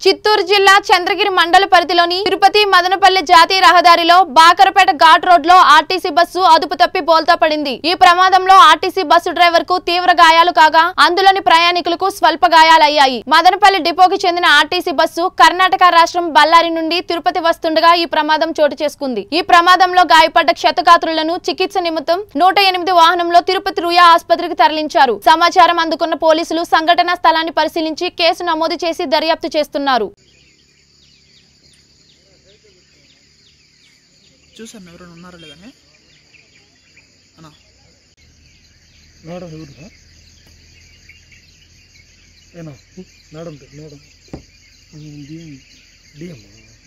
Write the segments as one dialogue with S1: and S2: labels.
S1: చిత్తూరు జిల్లా చంద్రగిరి మండల పరిధిలోని తిరుపతి మదనపల్లి జాతీయ రహదారిలో బాకరపేట ఘాట్ రోడ్ లో ఆర్టీసీ బస్సు అదుపు తప్పి బోల్తా పడింది। ఈ ప్రమాదంలో ఆర్టీసీ బస్సు డ్రైవర్ కు తీవ్ర గాయాలు కాగా అందులోని ప్రయాణికులకు స్వల్ప గాయాలయ్యాయి। మదనపల్లి డిపోకి చెందిన ఆర్టీసీ బస్సు కర్ణాటక రాష్ట్రం బళ్ళారి నుండి తిరుపతి వస్తుండగా ఈ ప్రమాదం చోటు చేసుకుంది। ఈ ప్రమాదంలో గాయపడ్డ క్షతగాత్రులను చికిత్స నిమిత్తం 108 వాహనంలో తిరుపతి రుయా ఆసుపత్రికి తరలించారు। సమాచారం అందుకున్న పోలీసులు సంఘటనా స్థలాన్ని పరిశీలించి కేసు నమోదు చేసి దర్యాప్తు చేస్తున్నారు।
S2: చూసాను ఎవరైనా ఉన్నారా లేదని అన్నా
S3: మేడం ఎవరు ఏనా మేడం మేడం డిఎం డిఎం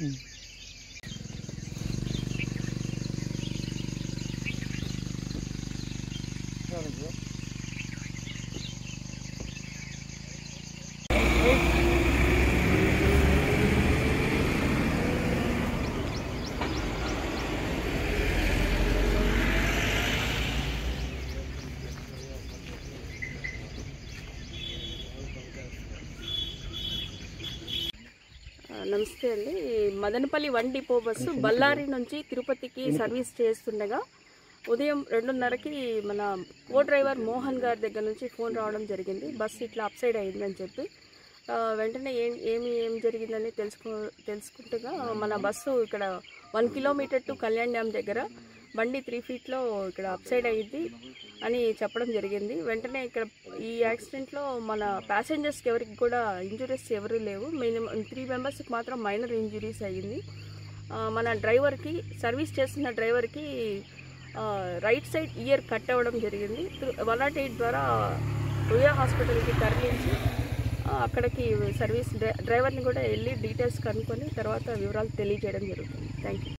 S4: నమస్తే అండి। మదనపల్లి 1 డిపో బస్సు బళ్ళారి నుంచి తిరుపతికి సర్వీస్ చేస్తుండగా ఉదయం 2:30కి మన కో డ్రైవర్ మోహన్ గారి దగ్గర నుంచి ఫోన్ రావడం జరిగింది। బస్సు ఇట్లా అప్ సైడ్ అయిందని చెప్పి వెంటనే ఏం జరిగిందని తెలుసుకుంటగా మన బస్సు ఇక్కడ 1 కిలోమీటర్ టు కళ్యాణ్ డ్యామ్ దగ్గర బండి 3 ఫీట్లో ఇక్కడ అప్ సైడ్ అయ్యింది అని చెప్పడం జరిగింది। వెంటనే ఇక్కడ ఈ యాక్సిడెంట్లో మన ప్యాసింజర్స్కి ఎవరికి కూడా ఇంజురీస్ ఎవరు లేవు, మినిమం 3 మెంబర్స్కి మాత్రం మైనర్ ఇంజురీస్ అయ్యింది। మన డ్రైవర్కి సర్వీస్ చేస్తున్న డ్రైవర్కి రైట్ సైడ్ ఇయర్ కట్ అవ్వడం జరిగింది। 108 ద్వారా రుయా హాస్పిటల్కి తరలించి అక్కడికి సర్వీస్ డ్రైవర్ని కూడా వెళ్ళి డీటెయిల్స్ కనుక్కొని తర్వాత వివరాలు తెలియజేయడం జరుగుతుంది। Thank you.